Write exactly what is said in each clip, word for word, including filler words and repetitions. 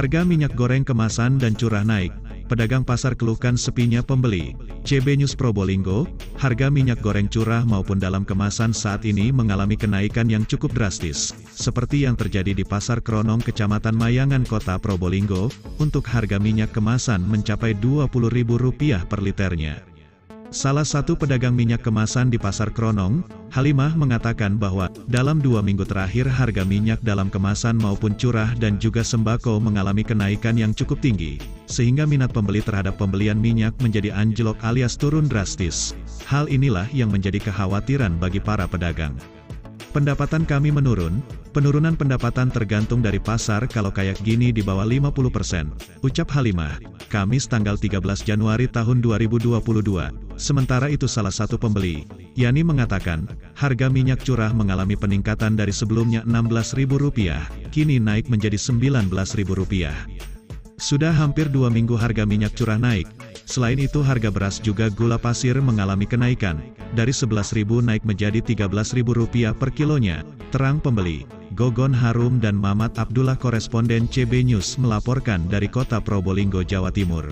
Harga minyak goreng kemasan dan curah naik. Pedagang pasar keluhkan sepinya pembeli. C B News Probolinggo, harga minyak goreng curah maupun dalam kemasan saat ini mengalami kenaikan yang cukup drastis. Seperti yang terjadi di Pasar Kronong, Kecamatan Mayangan, Kota Probolinggo, untuk harga minyak kemasan mencapai dua puluh ribu rupiah per liternya. Salah satu pedagang minyak kemasan di Pasar Kronong, Halimah, mengatakan bahwa dalam dua minggu terakhir harga minyak dalam kemasan maupun curah dan juga sembako mengalami kenaikan yang cukup tinggi, sehingga minat pembeli terhadap pembelian minyak menjadi anjlok alias turun drastis. Hal inilah yang menjadi kekhawatiran bagi para pedagang. Pendapatan kami menurun, penurunan pendapatan tergantung dari pasar, kalau kayak gini di bawah lima puluh persen, ucap Halimah, Kamis tanggal tiga belas Januari tahun dua ribu dua puluh dua. Sementara itu salah satu pembeli, Yani, mengatakan, harga minyak curah mengalami peningkatan dari sebelumnya enam belas ribu rupiah, kini naik menjadi sembilan belas ribu rupiah. Sudah hampir dua minggu harga minyak curah naik. Selain itu harga beras juga gula pasir mengalami kenaikan, dari sebelas ribu naik menjadi tiga belas ribu rupiah per kilonya, terang pembeli. Gogon Harum dan Mamat Abdullah, koresponden C B News, melaporkan dari Kota Probolinggo, Jawa Timur.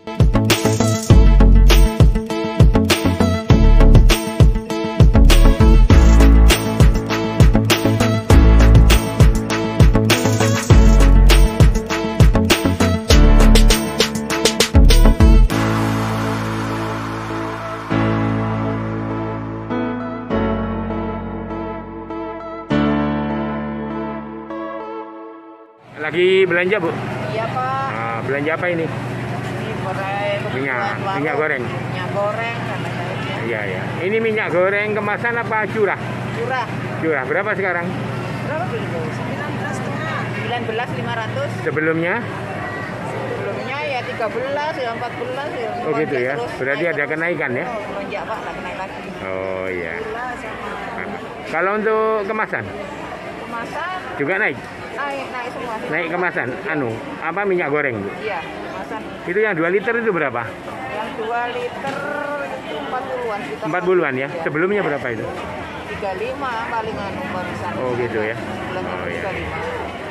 Lagi belanja, Bu? Iya, Pak. Nah, belanja apa ini? Ini goreng, Minyak, minyak goreng. Minyak goreng sama lainnya. Iya, ya. Ini minyak goreng kemasan apa curah? Curah. Curah. Berapa sekarang? Berapa dulu? sembilan belas setengah. sembilan belas lima ratus. Sebelumnya? Sebelumnya ya tiga belas, ya empat belas, ya. Oh gitu ya. Terus, berarti ada terus. kenaikan ya? Oh, melonjak, Pak, lah naik lagi. Oh iya. Gula sama Nah, kalau untuk kemasan? kemasan Juga naik? naik, naik semua. Naik kemasan? Anu, apa minyak goreng, Bu? Iya, kemasan. Itu yang dua liter itu berapa? Yang dua liter itu empat puluhan. empat puluhan ya? Sebelumnya berapa itu? tiga puluh lima paling anu barusan. Oh gitu ya? Bulan Oh iya. tiga puluh lima.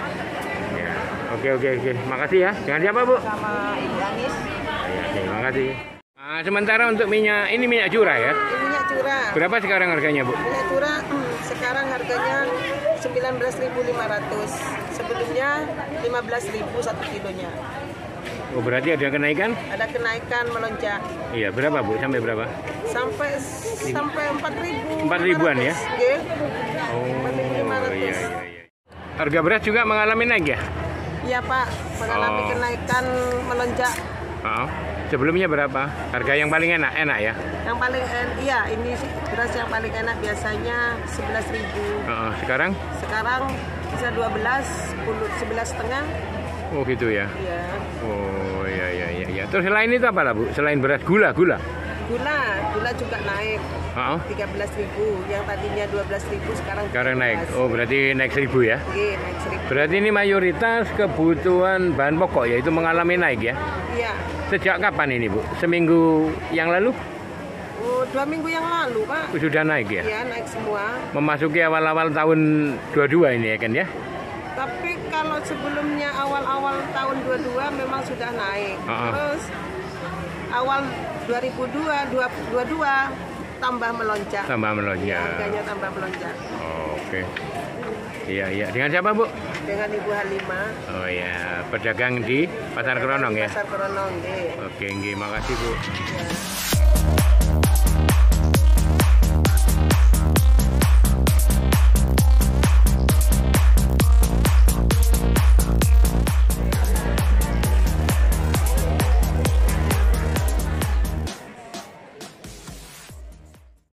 Ya. Oke oke oke. Makasih ya. Jangan siapa, Bu? Sama Ibu Anis. Ya, terima kasih. Nah, sementara untuk minyak, ini minyak curah ya? Ini minyak curah. Berapa sekarang harganya, Bu? Minyak curah hmm, sekarang harganya sembilan belas ribu lima ratus. Sebelumnya lima belas ribu satu kilonya. Oh, berarti ada kenaikan? Ada kenaikan melonjak. Iya, berapa, Bu? Sampai berapa? Sampai sampai empat ribu. empat ribuan ya? Nggih. Oh, empat ribu lima ratus. iya, iya, iya. Harga beras juga mengalami naik ya? Iya, Pak, mengalami Oh. kenaikan melonjak. Oh. Sebelumnya berapa? Harga yang paling enak, enak ya? Yang paling en- iya, ini sih beras yang paling enak biasanya sebelas ribu. Oh, sekarang? Sekarang bisa dua belas, sepuluh, sebelas setengah. Oh gitu ya? Iya. Oh iya iya iya. iya. Terus selain itu apa lah, Bu? Selain beras, gula, gula? Gula, gula juga naik. Oh, tiga belas ribu, yang tadinya dua belas ribu sekarang sekarang naik. tiga belas. Oh berarti naik seribu ya? Oke, naik seribu. Berarti ini mayoritas kebutuhan bahan pokok ya, itu mengalami naik ya? Iya. Sejak kapan ini, Bu? Seminggu yang lalu? Oh, dua minggu yang lalu, Pak. Sudah naik ya? Iya, naik semua. Memasuki awal-awal tahun dua puluh dua ini ya kan ya? Tapi kalau sebelumnya awal-awal tahun dua puluh dua memang sudah naik. Uh-uh. Terus awal dua ribu dua, dua puluh dua tambah melonjak. Tambah Iya, melonjak. harganya tambah melonjak. Oh, oke. Iya iya. Dengan siapa, Bu? Dengan Ibu Halimah. Oh ya, pedagang di Pasar Kronong ya? Pasar Kronong, nggih. Oke, nggih, makasih, Bu. Iya.